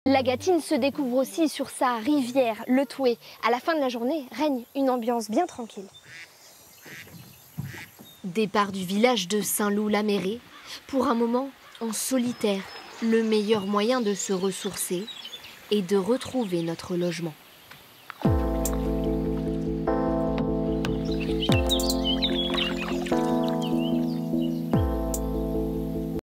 La Gâtine se découvre aussi sur sa rivière, le Toué. À la fin de la journée, règne une ambiance bien tranquille. Départ du village de Saint-Loup-la-Mérée, pour un moment en solitaire, le meilleur moyen de se ressourcer et de retrouver notre logement.